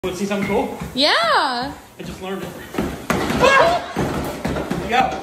Want to see something cool? Yeah. I just learned it. Ah! There you go.